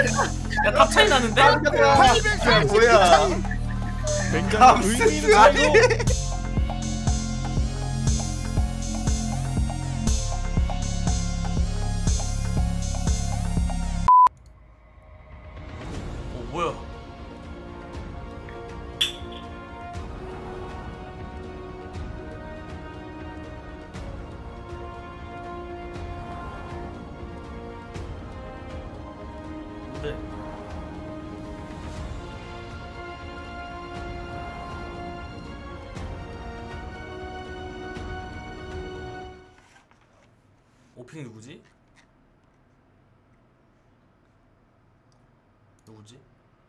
야탑 차이 나는데? 야 뭐야? 굉장히 의미 있는 아니. 거죠. 뭐야? 네. 오핑 누구지? 누구지?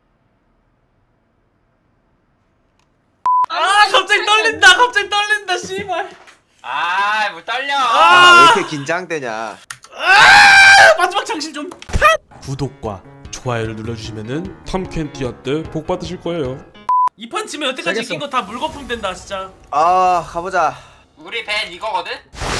아 갑자기 떨린다. 갑자기 떨린다. 씨발. 아, 뭐 떨려. 왜 이렇게 긴장되냐? 마지막 장신 좀. 구독과 좋아요를 눌러주시면은 탐켄티아 때 복 받으실 거예요. 이 판 지면 여태까지 이긴 거 다 물거품 된다 진짜. 가보자. 우리 밴 이거거든?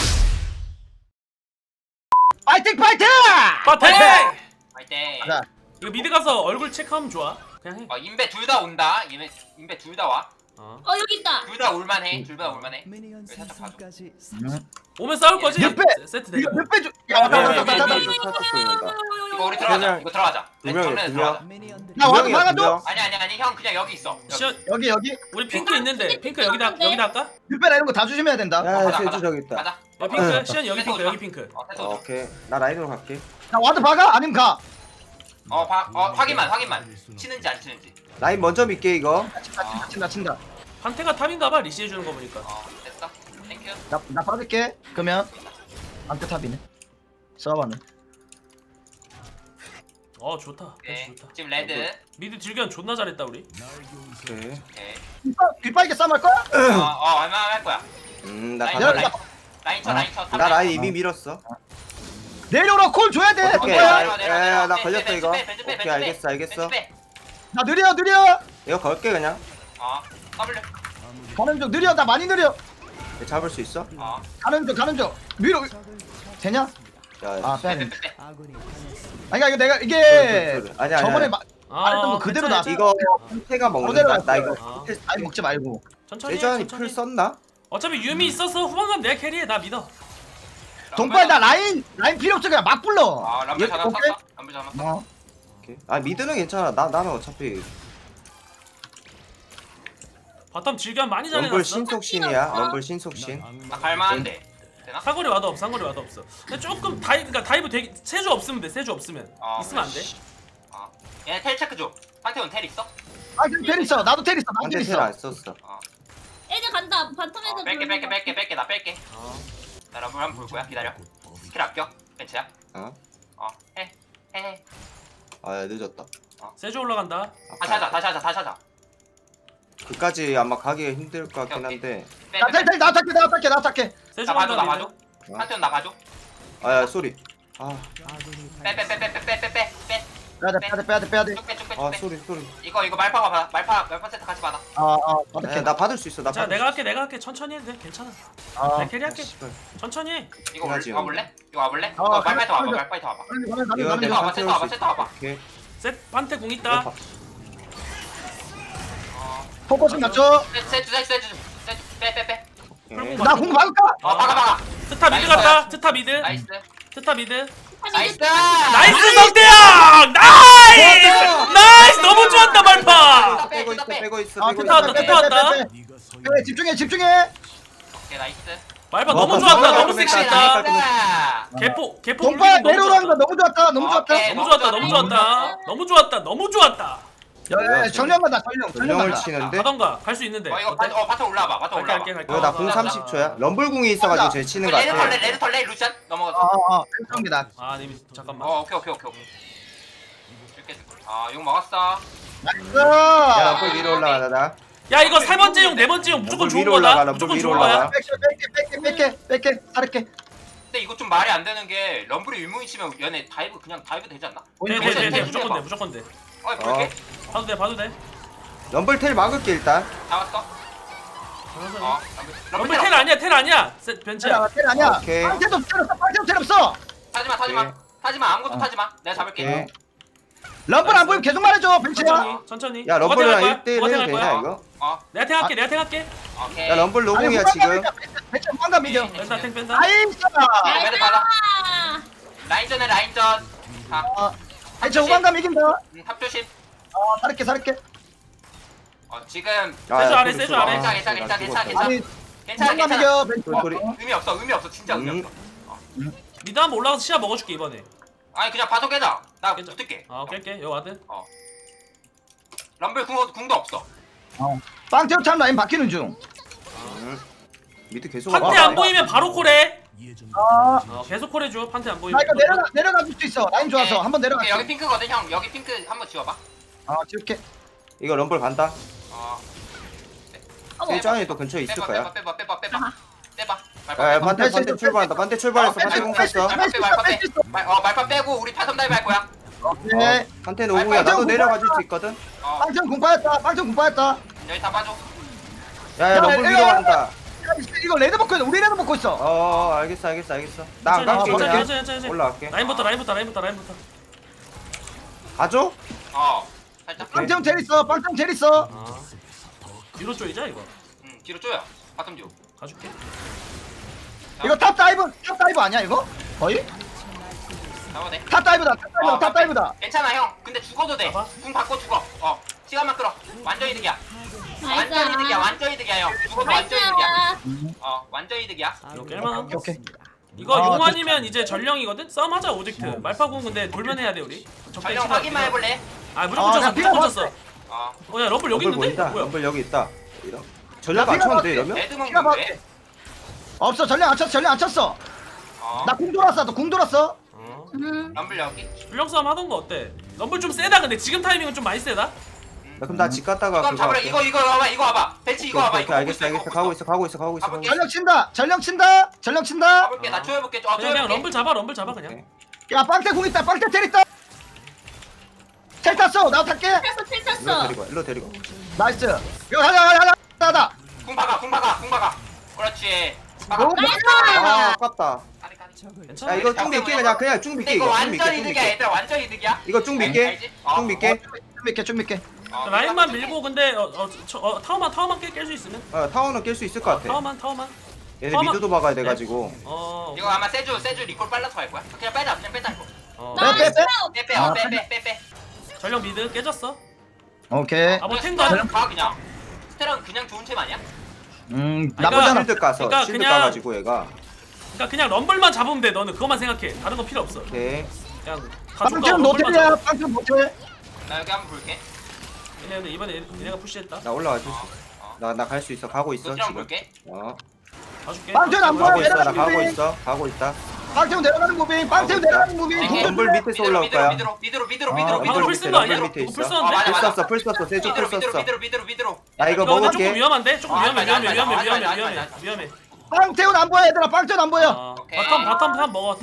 파이팅 파이팅! 파이팅! 화이팅. 가자. 이거 미드 가서 얼굴 체크하면 좋아. 그냥 해. 인베 둘 다 온다. 인베 둘 다 와. 여기 있다. 둘 다 올만해. 둘 다 올만해. 여기 살짝 봐줘. 오면 싸울 거지? 몇 배? 세트 되고. 몇 배 줘? 이거 우리 들어가자. 그냥 이거 들어가자. 두 명이야, 정면에 두 들어가자. 나 와도 막아줘. 아니 형 그냥 여기 있어. 시연 여기. 우리 핑크 있는데 핑크 여기다 할까? 몇 배나 이런 거 다 조심해야 된다. 가자, 세주 가자. 저기 있다. 가자. 야 핑크 시연 여기 핑크 여기 핑크. 됐어. 오케이. 나 라인으로 갈게. 나 와드 박아? 아니면 가? 확인만. 치는지 안 치는지. 라인 먼저 믿게 이거. 친다. 판테가 탑인가봐 리시해주는 거 보니까. 됐어. 땡큐. 나 받을게. 그러면 안테탑이네. 서버는. 좋다. 오케이. 좋다. 지금 레드. 미드 딜견 존나 잘했다 우리. 오케이. 오케이. 빗발게 싸움 할 거야? 얼마 할 거야? 나 라인 가자. 쳐. 라인 쳐. 나 라인 이미 밀었어. 내려오라 콜 줘야 돼. 오케이. 뭐야? 나 걸렸어 이거. 오케이 알겠어. 나 느려. 이거 걸게 그냥. W. 가는 중 느려. 나 많이 느려. 잡을 수 있어? 가는 중. 위로. 되냐? 야. 빼야 돼. 빼. 아니 이거 내가 이게 아니야. 저번에 말했던 거 그대로 나. 이거 형태가 먹는다. 나 이거 아니 먹지 말고. 천천히. 예전에 풀 썼나? 어차피 유미 있어서 후반감 내가 캐리해. 나 믿어. 동빨 나 라인 필요 없어. 그냥 막 불러. 람블 잡았어. 오케이? 람블 잡았어. 오케이. 미드는 괜찮아. 나는 어차피 바텀 질견 많이 럼블 잘해놨어. 신속신이야. 럼블 신속신. 나 갈만한데. 되나? 사거리 와도 없어. 근데 조금 다이브 되게 세주 없으면 돼. 세주 없으면 있으면 안 돼. 얘네 텔 체크 줘. 판테온 텔 있어? 그럼 텔 있어. 나도 텔 있어. 나도 텔 한대 있어. 안 썼어. 애들 간다. 바텀 애들. 뺄게. 나 뺄게. 나 럼블 한번 볼 거야. 기다려. 스킬 아껴. 벤츠야. 해. 야, 늦었다. 세주 올라간다. 다시 하자. 그까지 아마 가기가 힘들 것 같긴 한데. 텔 나 탈게. 세주 나 봐줘. 올라간다. 판테온 나 봐줘. 야 쏘리. 빼. 빼야 돼. 쭉 빼. 쏘리. 이거 말파 세트 같이 받아. 받을게. 나 받을 수 있어. 자 내가 할게. 천천히 해도 돼. 괜찮아. 내가 캐리할게. 천천히 해. 이거 해야지, 와볼래? 이거 와볼래? 말파이터 와봐. 세트 와봐. 오케이. 셋 판테 공 있다. 포커싱 맞죠? 세트 빼. 나공 막을까? 박아. 트타 미드 갔다. 트타 미드. 나이스. 나이스 성대야. 나이스. 너무 좋았다 말파. 빼고 있어. 트타 왔다. 그래 집중해. 오케이 나이스. 말파 뭐, 너무 좋았다. 너무 뭐, 섹시했다. 개포 동빨 움직임 내려오는 거 너무 좋았다. 너무 좋았다. 야, 전령 간다. 전령을 치는데. 가던가 갈 수 있는데. 이거 바텀 올라와봐. 갈게. 이거 나공 30초야. 럼블 공이 있어가지고 쟤 치는 거 같아. 레드 털레 루시안 넘어갔어. 경기다. 님 잠깐만. 오케이. 욕 먹었어. 야 럼블 위로 올라가다. 야 이거 세 번째 용, 네 번째 용 무조건 좋은 거다. 무조건 좋은 거야. 뺄게. 살게. 근데 이거 좀 말이 안 되는 게 럼블이 유무인 치면 얘네 그냥 다이브 되지 않나? 네, 무조건 돼. 볼게. 봐도 돼. 럼블 텔 막을게 일단. 잡았어. 럼블 텔 아니야. 벤츠야. 텔 아니야. 오케이. 팔ቴ도 텔 없어. 타지마. 아무것도 타지마. 내가 잡을게. 럼블 안 보이면 계속 말해줘 벤치야. 천천히. 야 누가 럼블이랑 탱할 거야? 1대1 누가 해도 탱할 되냐 거야? 이거? 어 내가 탱할게. 오케이 야 럼블 노공이야 지금. 벤치 후반감 이겨. 뺀다 탱 뺀다. 나이스. 레드 받아 아, 라인전에 라인전 가 벤치 후반감 이긴다. 탑 조심 살을게. 지금 세주 아래, 세주 아래. 괜찮아. 아니 괜찮아 후반감 이겨 벤치. 소리. 의미 없어 진짜 의미 없어 미드 한번 올라가서 시야 먹어줄게 이번에. 아니 그냥 봐도 깨자 나 깨자. 붙을게 깰게. 요 와드. 럼블 궁도 없어 빵태우 참 라인 바뀌는 중. 미드 계속 판테 와봐. 안 보이면 바로 콜해. 아, 계속 콜해줘. 판테 안 보이면. 나 이거 내려가 줄 수 있어. 라인 좋아서 한번 내려가. 오케이, 여기 핑크거든 형 여기 핑크 한번 지워봐 지울게. 이거 럼블 간다. 어머. 세주 안에 또 근처에 있을 거야. 빼봐 야 반대 출발한다. 반대 출발했어. 반대 공 탔어. 말파 빼고 우리 파섬 다이브 할 거야 오케이. 반대 노공이야. 나도 내려가 줄 수 있거든. 빵태우 공 빠졌다. 여기 다 빠져 야야 럼블 야, 위로 야, 간다. 이거 레드 먹고 있어. 우리 레드 먹고 있어. 알겠어. 나 안 갈게 그냥. 천천히. 올라갈게. 라인부터. 가줘? 살짝 빵태우 젤 있어. 뒤로 쪼이자 이거. 뒤로 쪼여 바텀 뒤로 가줄게. 이거 탑 다이브 아니야 이거? 거의? 잡아도 돼 탑 다이브다. 괜찮아 형 근데 죽어도 봐봐. 돼궁 받고 죽어 시간만 끌어 완전 이득이야 나이스. 완전 이득이야 형 죽어도 완전 이득이야 완전 이득이야 이거 깰만한. 오케이. 이거 아, 용환이면 이제 전령이거든? 싸움하자 오젝트. 말파군 근데 돌면 해야 돼 우리. 전령 확인만 해볼래? 무조건 쳤어. 나 무조건 쳤어. 야 럼블 여기 럼블 있는데? 보인다. 뭐야? 럼블 여기 있다. 전략 안 쳤는데 이러면? 레드 피가 먹는데? 없어. 전령 안 쳤어. 나 궁 돌았어. 럼블 여기 전령 싸움 하던 거 어때? 럼블 좀 세다 근데 지금 타이밍은 좀 많이 세다. 그럼 나 집 갔다가 이거 그거 잡으라 할게. 이거 와봐 배치 이거 와봐 오케이, 알겠어. 가고 있어. 가볼게. 전령 친다. 가볼게 나 쪼여볼게 그냥 럼블 잡아 그냥. 오케이. 야 빵태 궁 있다. 빵태 텔 있다. 텔 탔어. 나 탈게. 탔어. 일로 데리고. 나이스. 이거 하자. 궁 박아 그렇지 너무 아, 아깝다. 괜찮아. 야, 이거 쭉 밀게 그냥 쭉 밀게 이거 이거. 쭉 완전 밀게. 이득이야 얘들아 완전 이득이야 이거 쭉 밀게. 알지? 쭉 밀게. 좀 믿게. 라인만 밀고 근데 타워만 깰 수 있으면. 타워는 깰 수 있을 것 같아. 타워만. 얘네 타워만- 미드도 막아야 돼 가지고. 이거 아마 세주 리콜 빨라서 갈 거야 그냥 빼자 이거 나이스. 빼 전령 미드 깨졌어. 오케이. 뭐 탱도 안. 가 그냥 스테랑 그냥 좋은 챔 아니야? 나쁘잖아. 실드 까서 그러니까 실드 그냥- 까가지고 얘가. 그러니까 그냥 럼블만 잡으면 돼. 너는 그것만 생각해. 다른 거 필요 없어. 오케이. 그냥 빵태우 노텔이야. 빵태우 노텔. 나 여기 한번 볼게 얘네 이번에 얘네가 푸시했다. 나 올라가 줄 수 있어. 나 갈 수 있어. 가고 있어 노트랑 지금. 볼게 가줄게. 빵태우 안 보여. 가고 있어. 나 내려가는 가고 무빙. 있어. 가고 있다. 빵태우 내려가는 무빙. 빵태우 내려가는 무빙. 럼블 럼블 밑에서 올라올 거야. 미드로 방금 밑에, 풀 쓴 거 아니야? 밑에 있어. 풀 썼는데? 맞아, 맞아. 풀 썼어. 세주 풀 썼어. 미드로 나 이거 이거 근데 조금 먹을게. 위험한데? 조금 하지 마, 위험해. 빵태우 안 보여 얘들아. 빵태우 안 보여. 오케이. 바텀 탑 먹어.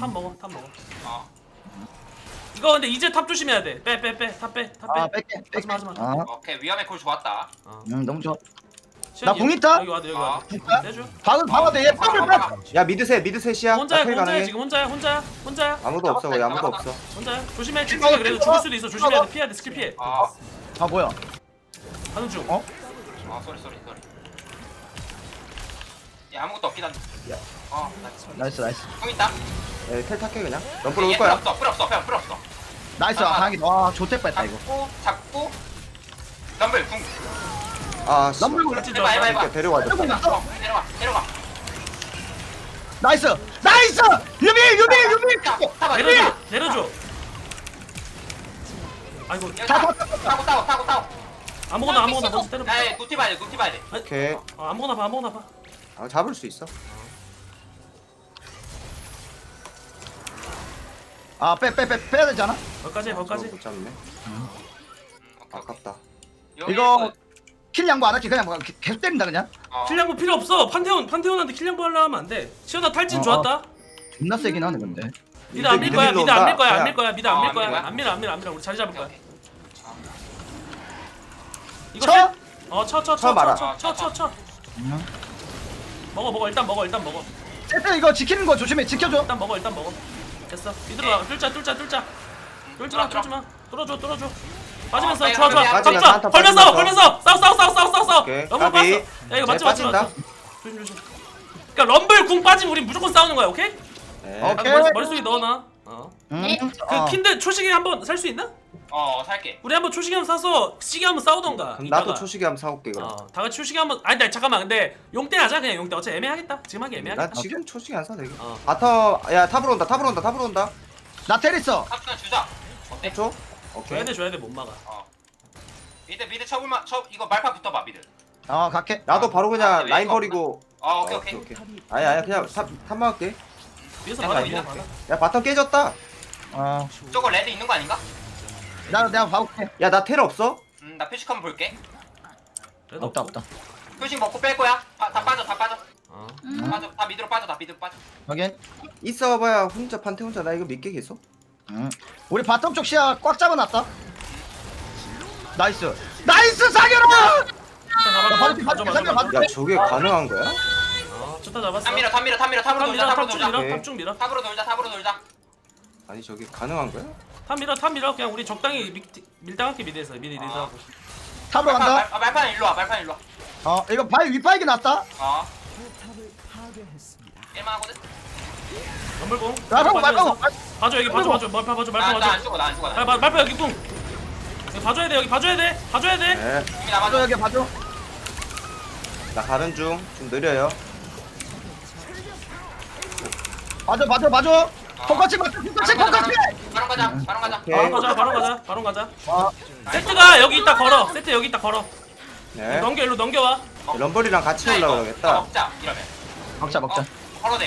이거 근데 이제 탑 조심해야 돼. 빼. 탑 빼. 뺄게. 하지마. 오케이 위험해 콜 좋았다 너무 좋아. 나 공 있다? 여기 와도 어. 내줘. 봐봐 돼. 얘 뽕을 빼. 야 미드 셋이야. 혼자야. 나 가능해. 지금 혼자야. 아무도 없어. 거기 아무도 없어. 혼자야. 조심해. 집중해. 그래도 죽을 수도 있어. 조심해야 돼. 피해야 돼. 스킬 피해. 아 뭐야? 가는 중. 쏘리 야 아무것도 없긴 한데 나이스. 궁 있다 텔 탈게 그냥. 럼블 올 얘 거야. 풀 없어 나이스. 강하게. 와 좋대 뺐다 이거. 잡고 럼블 궁 아, 씨. 럼블 같이 해봐 들어가. 데려와줘. 내려가 나이스. 유미. 내려줘. 아이고. 타고 아무거나 먼저 때려. 야 노티 봐야 돼 오케이. 아무거나 봐. 잡을 수 있어. 빼야 되잖아. 거기까지. 못 잡네. 아깝다. 이거 킬 양보 안 할게. 그냥 뭐 계속 때린다 그냥. 킬량보 필요 없어. 판테온한테 킬량보 하려 하면 안 돼. 시원아 탈진 좋았다. 존나 세긴 하네 근데. 미드 안 밀 거야. 미드 미드 안 밀 거야. 그냥. 안 밀 거야. 미드 안 밀 안 밀 거야. 거야? 안 밀어. 우리 자리 잡을 거야. 이거 쳐? 쳐 마라. 쳐. 먹어. 일단 먹어. 세트 이거 지키는 거 조심해. 지켜줘. 일단 먹어. 됐어. 미드로 가. 뚫자. 뚫지 마. 뚫어줘 뚫어줘. 빠지면서 빼고, 좋아 좋아. 빼고, 빼고. 잡자. 걸면서 걸면서 싸워. 오케이. 럼블 까비. 봤어. 야 이거 맞지 쟤 맞지 빠진다. 맞지. 조심. 그러니까 럼블 궁 빠지면 우리 무조건 싸우는 거야 오케이? 네. 오케이. 머릿속에 넣어놔. 어. 네. 그 킨드 초식에 한번 살 수 있나? 살게. 우리 한번 초식에 한번 사서 시계 한번 싸우던가. 그럼 나도 이따가. 초식이 한번 사올게 그럼. 다 같이 초식에 한번. 아니 나 잠깐만 근데 용때 하자 그냥 용때. 어차피 애매하겠다. 지금 하기 애매하겠다. 나 지금 초식이 안 사도 되겠. 어. 바텀 야 탑으로 온다. 나 테리스. 탑수는 주자. 어때? 줘? 오케이. 줘야 돼 못 막아. 미드 쳐볼만 이거 말파 붙어봐 미드. 갈게. 나도 바로 그냥 왜 라인 이거 버리고. 오케이. 아니야 그냥 탑만 할게. 위에서 야, 받아 나 위에서 이거 받아. 야 바텀 깨졌다. 저거 레드 있는 거 아닌가? 내가 봐볼게. 야 나 텔 없어? 나 표식 한번 볼게. 그래도 없다. 표식 먹고 뺄 거야. 다 빠져. 어. 다 미드로 빠져. 확인. 있어봐야 혼자 판테 혼자 나 이거 믿게 계속. 우리 바텀 쪽 시야 꽉 잡아놨다. 나이스 사겨라. 야 저게 가능한 거야? 좋다 잡았어. 탑 밀어. 탑으로 돌자. 탑쭉 밀어. 탑으로 돌자. 아니 저게 가능한 거야? 탑 밀어. 그냥 우리 적당히 밀당할게 미드에서 미리 리드하고. 탑으로 간다. 말판 일로 와. 이거 바위 윗바위기 났다. 1만 하거든. 럼블공. 말파고. 봐줘 여기 봐줘. 말파 봐줘. 나안 죽어. 말파 여기 궁. 여기 봐줘야 돼. 봐줘야 돼. 네. 이미 봐줘 남았어. 여기 봐줘. 나 가는 중. 좀 느려요. 봐줘. 포커치. 바로 가자. 오케이. 바로 가자. 세트가 여기 있다 걸어. 네. 일로 넘겨와. 럼블이랑 같이 올라가야겠다. 먹자 이러면. 먹자. 걸어대.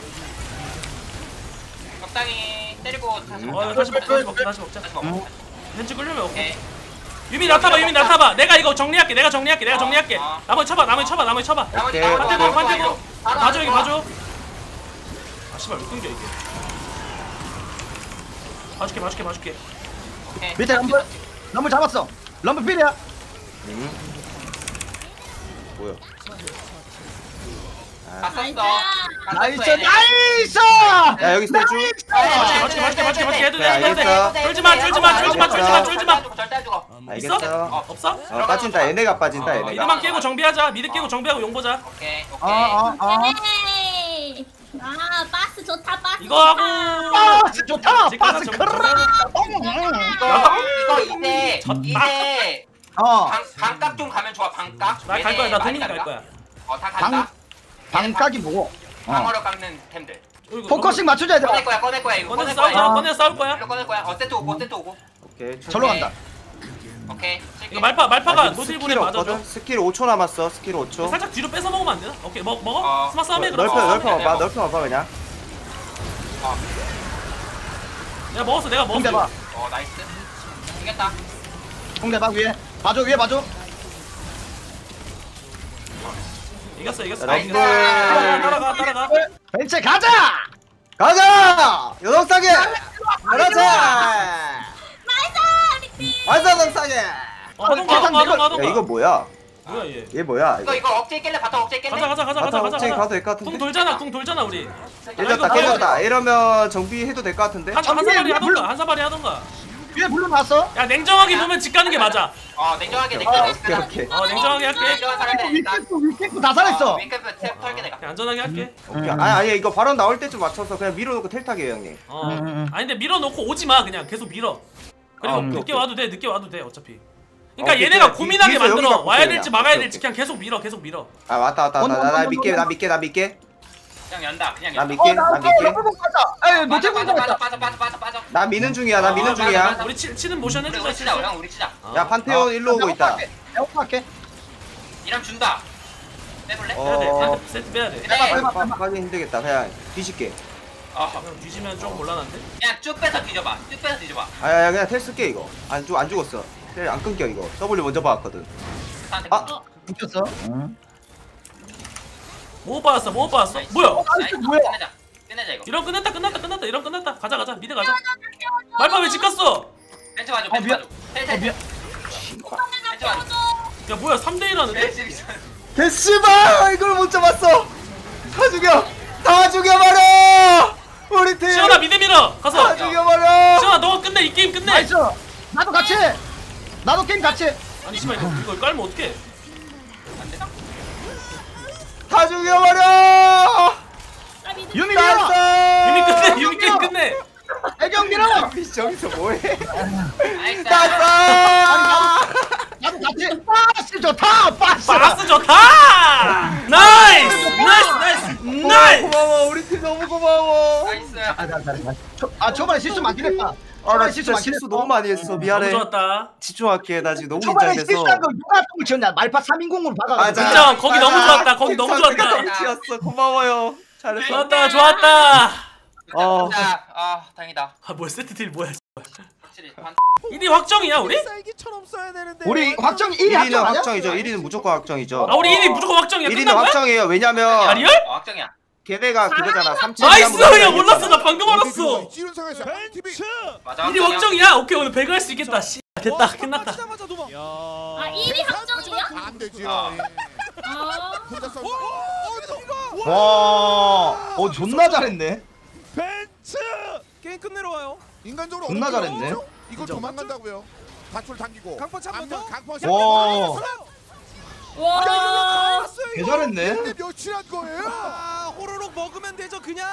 적당히 때리고 다시 먹자. 다시 먹자. 다시 먹자. 벤치 끌려면 오케이. 오케이. 유미 나타봐. 내가 이거 정리할게. 정리할게. 어. 나머지 쳐봐. 나머지 오케이. 반대고. 봐줘 여기 바로 봐줘. 아 씨발 왜 끊겨 이게. 봐줄게. 오케이. 밑에 럼블 잡았어. 럼블 필이야. 뭐야? 다 나이스. 나이스. 야 여기 세주. 맞게 해도 돼. 알겠어. 쫄지마. 절대 안 죽어. 알겠어. 없어? 빠진다. 얘네가 빠진다. 얘네가. 미드만 깨고 정비하자. 미드 깨고 정비하고 용 보자. 오케이. 에이. 바스 좋다 바스. 이거 하고. 바스 좋다. 바스 크라. 이거 이제 방각 좀 가면 좋아. 방각. 나갈 거야. 나 도민이 갈 거야. 다 간다. 방각이 뭐고? 방어력 깎는 템들. 포커싱 맞춰줘야 돼. 꺼낼 거야 이거. 꺼내 싸울 거야. 이거 꺼낼 거야. 세트 오고. 오케이. 절로 간다. 오케이. 이거 말파가 아직 노틸분에 스킬 맞아줘. 없거든? 스킬 5초 남았어. 스킬 5초. 살짝 뒤로 뺏어 먹으면 안 되나? 오케이 먹어. 스마 싸움해 그럼. 넓혀 그냥. 내가 먹었어. 홍대박. 나이스. 이겼다. 홍대박 위에. 봐줘. 이겼어. 나이스. 따라가. 벤츠 가자. 여동싸게. 그렇지. 완전 여동싸게. 하던가. 야 이거 뭐야? 뭐야 얘. 얘 뭐야? 이거 억제 깰래 바텀 억제 깰래. 가자. 가도 될 것 같은데. 궁 돌잖아 우리. 깨졌다. 이러면 정비해도 될 것 같은데. 한 사발이 하던가. 위에 불러 놨어. 야 냉정하게 보면 집 가는 게 맞아. 냉정하게. 오케이. 냉정하게 할게. 위캡 다 살아있어. 윙크프 탭 털게 내가. 그냥 안전하게 할게. 아니 이거 바로 나올 때쯤 맞춰서 그냥 밀어놓고 텔 타게 형님. 아니 근데 밀어놓고 오지 마. 그냥 계속 밀어. 그리고 오케이, 늦게 오케이. 와도 돼 어차피. 그러니까 오케이, 얘네가 오케이. 고민하게 뒤에서 만들어. 여기가 와야 될지 볼게요. 막아야 오케이, 될지 그냥 계속 밀어. 아 왔다. 나 믿게. 그냥 연다. 나 믿게. 노틸 빠져. 나 미는 중이야. 나 미는 중이야. 우리 치는 모션 해주자. 우리 치자. 우리 치자. 야 판테온 일로 오고 있다. 내가 할게. 이름 준다. 빼볼래? 빼야 돼. 세트 빼야 돼. 하기 힘들겠다. 그냥 뒤질게. 그냥 뒤지면 좀 곤란한데. 그냥 쭉 빼서 뒤져봐. 아야 그냥 텔 쓸게 이거. 안 죽었어. 텔 안 끊겨 이거. W 먼저 박았거든. 붙였어. 못 받았어. 뭐야? 끝내자 이거. 이런 끝났다. 이런 끝났다. 가자. 미드 가자. 말파 왜 집 갔어? 벤츠 봐줘. 텔. 야 뭐야 3대1 하는데? 개씨발 이걸 못 잡았어. 다 죽여버려. 우리 팀. 시원아 미드 밀어. 가서. 다 죽여버려. 시원아 너 끝내 이 게임 끝내. 나이스. 나도 같이. 나도 게임 같이. 아니 씨발 이거 깔면 어떡해? 다 죽여버려. 나 미드. 유미 밀어. 유미 끝내. 유미 게임 끝내. 애경 밀어. 저기서 뭐해? 나이스. 나도 같이. 빠스 좋다. 빠스. 바스 좋다. 나이스. 나이스. 나이스. 고마워. 우리 팀 너무 고마워. 나이스. 초반에 실수 많긴 했다. 아, 나 진짜 실수 너무 많이 했어. 미안해. 너무 좋았다. 집중할게. 나 지금 너무 초반에 긴장돼서. 실수한 거 누가 똥을 치웠냐? 말파 3인공으로 박아가지고. 맞아. 진짜 거기 너무 좋았다. 거기 너무 좋았다. 똥치였어. 고마워요. 잘했어. 좋았다. 좋았다. 자, 다행이다. 아 뭐야 세트 딜 뭐야? 확실히 1위 확정이야 우리? 우리 확정 1위 1위는 확정 아니야? 확정이죠. 1위는 무조건 확정이죠. 아 우리 1위 무조건 확정이야. 1위는 끝난 거야? 확정이에요. 아 왜냐면 리얼? 확정이야. 걔네가 그거잖아. 3층. 나이스. 야 몰랐어. 나 방금 알았어. 맞아. 1위 확정이야. 오케이 오늘 배그 할 수 있겠다. 씨 됐다. 끝났다. 아 1위 확정이야? 안 되지. 아. 혼자서. 와. 존나 잘했네. 벤츠 게임 끝내러 와요. 인간적으로 존나 어렵죠? 잘했네. 이거 인정. 도망간다고요. 다툴 당기고. 강펀 한번 더. 강펀 와. 와. 개 잘했네. 근데 며칠 한 거예요? 아 호로록 먹으면 되죠 그냥.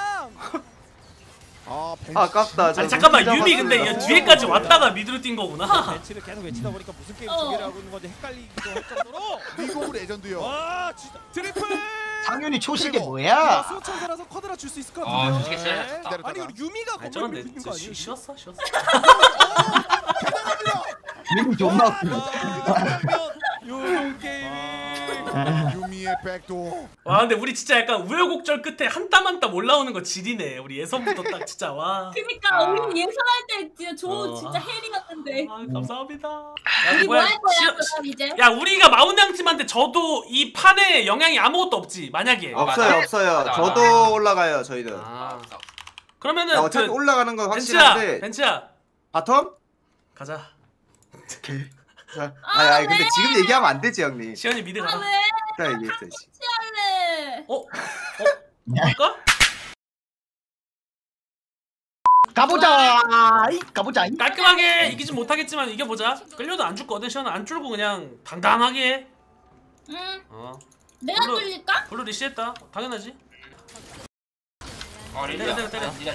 아, 아깝다. 아니 잠깐만 유미 근데 얘 뒤에까지 왔다가 미드로 뛴 거구나. 벤츠를 계속 외치다 보니까 무슨 게임 어. 두 개를 하고 있는 건지 헷갈리기도 할 정도로. 리그 오브 레전드요. 와 진짜 트리플. 상윤이 초식이 그리고 뭐야? 수호천사라서 쿼드라 줄 수 있을 것 아, 같은데요. 솔직히 진짜 네. 아니 우리 유미가 아니 건물 저건 밀고 있는 거 아니에요? 쉬었어? 쉬었어? 유미 존나 웃기네. 요 게임이. 유미의 백도. 와 근데 우리 진짜 약간 우여곡절 끝에 한 땀 한 땀 올라오는 거 지리네. 우리 예선부터 딱 진짜 와. 그니까 우리 예선할 때 진짜 어. 진짜 헬이었는데. 아 감사합니다. 우리 뭐 할 거야 시- 그럼 이제? 야 우리가 마운양 팀한테 져도 이 판에 영향이 아무것도 없지 만약에. 없어요. 맞아. 없어요. 맞아, 맞아. 저도 올라가요. 저희는. 아 없어. 그러면은 야, 어차피 그 올라가는 건 벤츠야 확실한데 벤츠야 바텀? 가자. 자, 아니 근데 왜? 지금 얘기하면 안 되지 형님. 시현이 미드 아 가라. 왜? 일단 얘기했어야지. 할래. 할까? 가보자. 가보자. 깔끔하게 이기진 못하겠지만 이겨보자. 끌려도 안 죽거든. 시현아 안 쫄고 그냥 당당하게 해. 응. 어. 내가 물론- 뚫릴까? 블루 리시했다. 당연하지. 리드야. 때려. 리드야.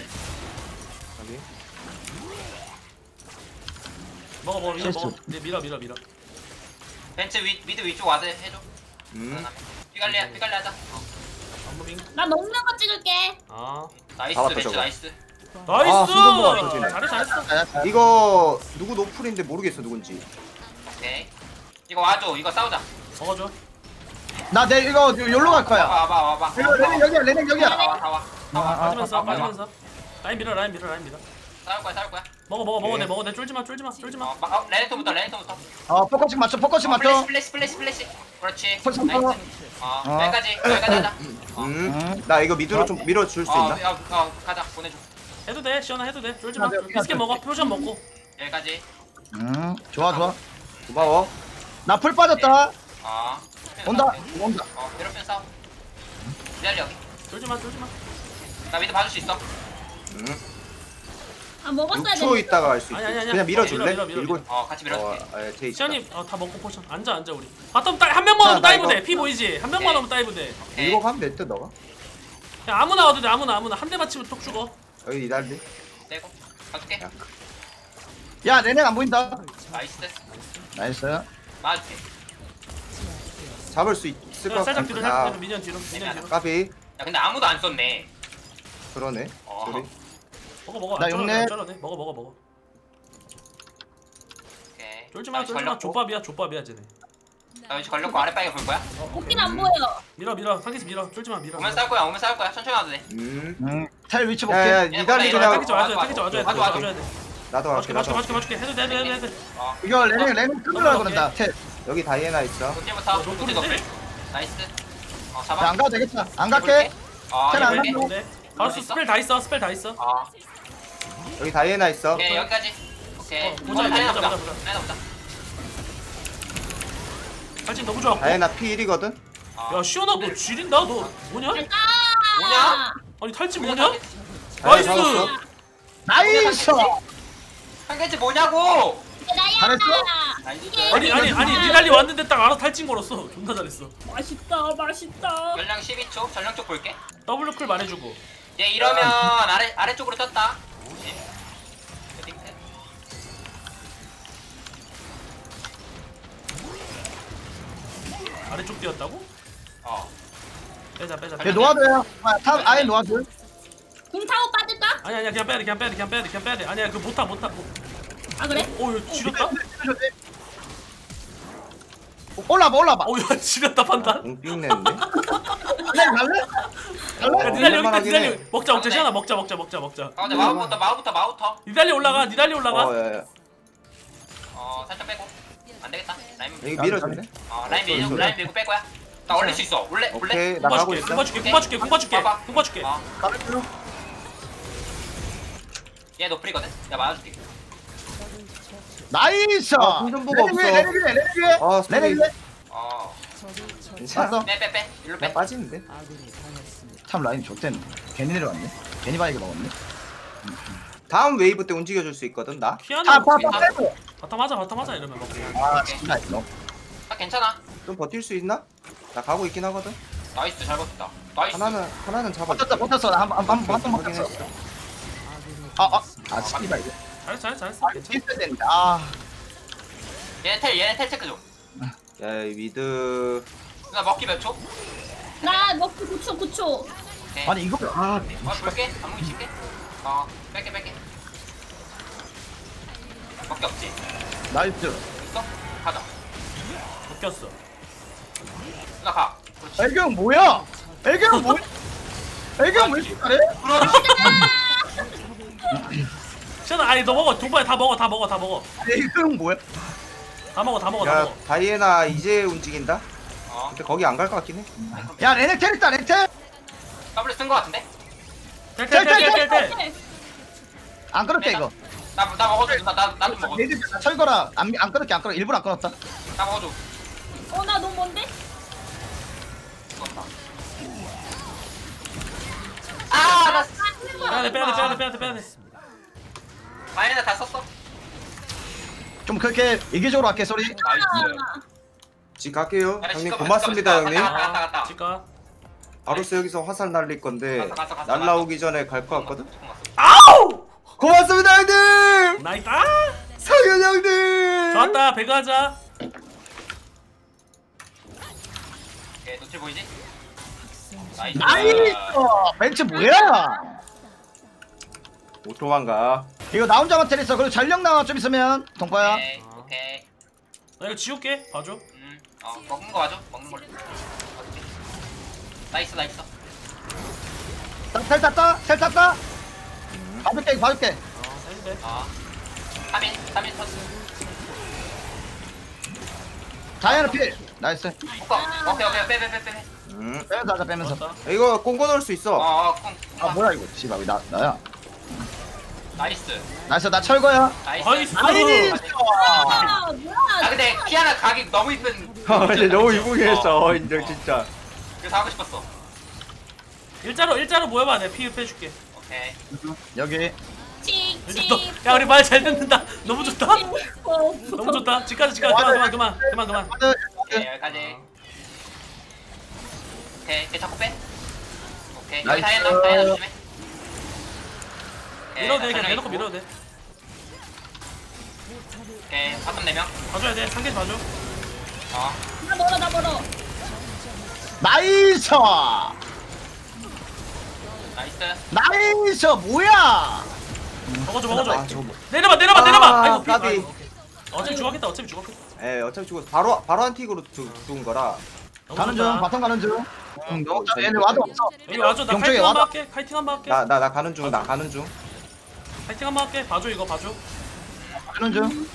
먹어 이거 실수. 먹어. 이제 밀어. 벤츠 미드 위쪽 와서 해줘. 피갈리 하자. 안무빙. 나 먹는 거 찍을게. 아 나이스 잡았다, 벤츠 저거. 나이스. 나이스. 순간보다 터지네. 잘했어. 이거 누구 노플인데 모르겠어 누군지. 오케이. 이거 와줘. 이거 싸우자. 먹어줘. 나 내일 이거 여기로 갈 거야. 와봐. 이거 레넥 여기야. 레넥 여기야. 다 와. 빠지면서. 아. 라인 밀어. 싸울 거야. 먹어. 네. 먹어. 쫄지마. 레네토부터. 포커싱 맞춰. 포커싱 맞춰. 플래시. 그렇지. 벌써 나이스. 먹어. 여기까지 하자. 나 이거 미드로 좀 밀어줄 수 있나? 가자. 보내줘. 해도 돼. 시원아 해도 돼. 쫄지마. 네, 비스켓 먹어. 표션 먹고. 여기까지. 좋아. 고마워. 나 풀 빠졌다. 온다. 괴롭힌 싸움. 기다려. 쫄지마. 나 미드 봐줄 수 있어. 아 먹었어야 6초 돼. 있다가 할 수 있어. 아니. 그냥 밀어줄래? 밀어. 밀고. 같이 밀어줄게. 제이. 시현이 다 먹고 포션. 앉아 우리. 바텀 한 명만 와도 나 다이브 이거- 돼. 피 보이지? 한 명만 하면 다이브 돼. 밀고 가면 됐다 너가. 그냥 아무나 와도 돼. 아무나. 한 대 맞히면 톡 죽어. 여기 이달리. 떼고. 가줄게. 야 레넥 안 보인다. 나이스. 나이스. 맞을게. 잡을 수 있을 것 살짝 뒤로. 같아. 미니언 뒤로. 까비. 야 근데 아무도 안 썼네. 그러네. 소리. 먹어. 나 안 용내. 쩔어내. 먹어. 오케이. 쫄지마. 걸렸고. 족밥이야 쟤네. 나 여기 걸렸고 아랫방에 볼 거야? 복귀는 안 보여. 밀어. 상기스 밀어. 쫄지마. 밀어. 오면 싸울 거야. 천천히 와도 돼. 텔 위치 볼게. 야야 이달리 그냥 땡기지 와줘야 돼. 나도 갈게. 맞게. 해도 돼. 이거 레넥 끊으려고 그런다. 텔. 여기 다이애나 있어. 노틸부터. 노틸 노틸 노틸. 나이스. 잡아. 안 가도 되겠다. 안 갈게. 텔 안 이렇게. 가도. 바로 스펠 다 있어. 여기 다이애나 있어. 오케이 여기까지. 오케이. 보자. 보자. 탈진 너무 좋았고. 다이애나 P1이거든. 야 시원아 너 지린다. 너 뭐냐? 아. 아니 탈진 뭐냐? 다이애 나이스. 잡았어. 나이스. 한 개지 뭐냐고. 나 잘했어? 나이스. 아니 니달리 왔는데 딱 알아 탈진 걸었어. 존나 잘했어. 맛있다 맛있다. 전령 12초. 전령 쪽 볼게. 더블 쿨 말해주고. 얘 이러면 아래쪽으로 떴다. 조심. 띵크. 아래쪽 뛰었다고? 어. 빼자. 얘 노아드야. 탑 아예 노아드. 궁 타고 빠질까? 아니야 그냥 빼야 돼. 아니야 그 못타. 아 그래? 이거 지렸다? 올라봐. 야 지렸다 판단. 웅삥 냈네. 그냥 갈래? 야 니달리 여기 있다. 할만하긴 해. 니달리 먹자. 시원아 먹자. 가운데 마우부터. 니달리 올라가. 야야. 살짝 빼고. 안 되겠다. 라인. 여기 밀어줄래? 라인 밀고 빼 거야. 나 올릴 수 있어. 올래? 오케이 나 가고 있어. 궁 봐줄게. 얘 노플이거든. 야 맞아줄게. 나이스. 공전부가 없어. 레넥이래. 아 스토리. 레넥이래. 괜찮아. 봤어? 빼. 일로 빼. 나 빠지는데. 참 라인 좋댔네. 괜히 내려왔네. 괜히 바이게 먹었네. 다음 웨이브 때 움직여줄 수 있거든 나. 피하나 파 빼고. 바텀 하자 이러면 먹고. 아 진짜 이거. 괜찮아. 좀 버틸 수 있나? 나 가고 있긴 하거든. 나이스 잘 버텼다. 나이스. 하나는 잡아. 버텼어. 한번 버텼어. 아 씨발 이거. 잘했어. 괜찮아. 있어야 되는데. 아. 얘네 텔 체크 좀. 야 미드. 누나 먹기 몇 초? 나 먹고 9초. 오케이. 아니 이거 볼게. 안무기 칠게. 뺄게. 먹기 없지? 나이스. 있어? 가자. 바뀌었어. 누나 가. 그렇지. 애경 뭐야? 애경 뭐? 애경 왜 이렇게 잘해? 시원아 아니 너 먹어. 동반에 다 먹어. 애경 뭐야? 다 먹어. 야 다이애나 이제 움직인다. 어. 근데 거기 안 갈 것 같긴 해. 야 레넥 텔 있다 레넥. W 쓴거 같은데? 텔. 안 끊을게 이거. 나 먹어줘. 나좀 먹어줘. 얘들 철거라. 안 끊을게 안 끊어. 일부러 안 끊었다. 나 먹어줘. 나 너무 뭔데? 죽었다. 나 빼야 돼. 마이너스 다 썼어. 좀 그렇게 이기적으로 할게 소리. 나이스. 집 갈게요. 야, 형님 시끄러, 고맙습니다 시끄러, 형님. 시끄러. 갔다. 치과. 바로스 여기서 화살 날릴 건데 갔어. 날라오기 전에 갈 것 같거든. 아우! 고맙습니다 형님. 나이스. 상현 형님. 좋았다. 배그 하자. 오케이 노출 보이지? 나이스. 나이스. 벤츠 뭐야? 5초만 가. 이거 나 혼자만 텔 있어. 그리고 전력 나와 좀 있으면 동파야. 오케이. 나 이거 지울게. 봐줘. 먹는 거 맞아? 먹는 걸로. 나이스. 텔 탔다. 봐줄게. 해도 3인 터스. 자이언 필. 나이스. 오케이. 빼. 빼면서 하자 빼면서. 좋았다. 이거 꽁고 넣을 수 있어. 아 뭐야 이거. 씨발 나야. 나이스. 나이스 나 철거야. 나이스. 나이스. 뭐야? 근데 키아나 가기 너무 이쁜. 근데 너무 이쁘게했어 인정 진짜. 그래서 하고 싶었어. 일자로 모여봐. 내가 피해 빼줄게. 오케이. 여기. 야 우리 말 잘 듣는다. 너무 좋다. 너무 좋다. 집까지 그만. 오케이 여기까지. 오케이 걔 자꾸 빼. 오케이 여기 나이스. 다이애나 조심해. 밀어도 돼. 그냥 내놓고 밀어도 돼. 오케이 바텀 4명. 봐줘야 돼. 상계 봐줘. 나 멀어. 나이스. 나이스 뭐야? 먹어줘. 아 저거. 내려봐. 아이고 까비. 어차피 죽었겠다. 에 어차피 죽었어. 바로 한 틱으로 죽은 거라. 가는 중. 바텀 가는 중. 너무 잘. 얘네 와도 없어. 여기 와줘. 나 용쪽에 카이팅 한번 와봐. 할게. 카이팅 한번 할게. 나 가는 중. 카이팅 한번 할게. 봐줘 이거 봐줘. 가는 중.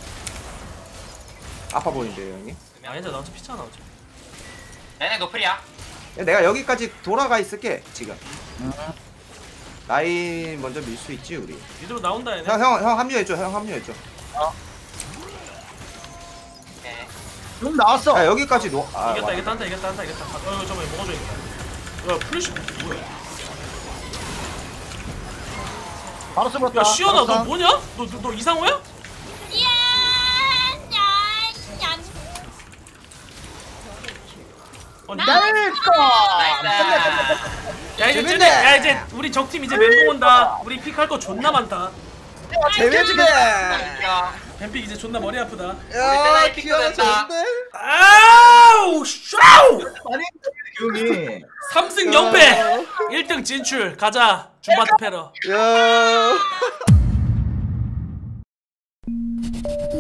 아파 보이는데요 형님. 아니다 나 어차피 피잖아 어차피. 얘네 노플이야. 야, 내가 여기까지 돌아가 있을게 지금. 라인 먼저 밀 수 있지 우리. 미드로 나온다 얘네. 형 합류해줘. 오케이. 좀 나왔어. 야 여기까지 놓. 이겼다. 잠깐만 먹어줘야겠다. 야 플래시 뭐야? 바로 쓰고 야 시연아 너 뭐냐? 너 이상호야? 예. 야 이제 쟤네 야 이제 우리 적팀 이제 멘붕 온다. 우리 픽 할 거 존나 많다. 재미지게. 뱀픽 이제 존나 머리 아프다. 야 기어가 좋은데. 아우 샤우. 아니 기웅이 3승 0패 1등 진출. 가자 줌바트 패러. 야.